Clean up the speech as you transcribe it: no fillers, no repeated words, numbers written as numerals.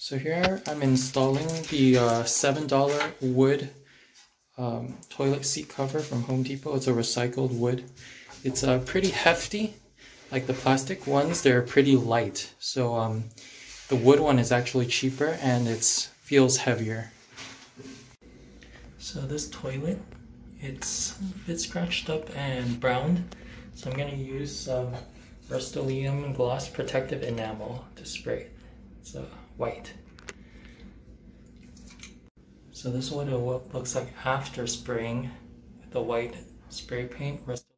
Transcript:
So here I'm installing the $7 wood toilet seat cover from Home Depot. It's a recycled wood. It's pretty hefty. Like the plastic ones, they're pretty light. So the wood one is actually cheaper and it feels heavier. So this toilet, it's a bit scratched up and browned. So I'm going to use some Rust-Oleum Gloss Protective Enamel to spray it. It's white. So this is what it looks like after spraying with the white spray paint.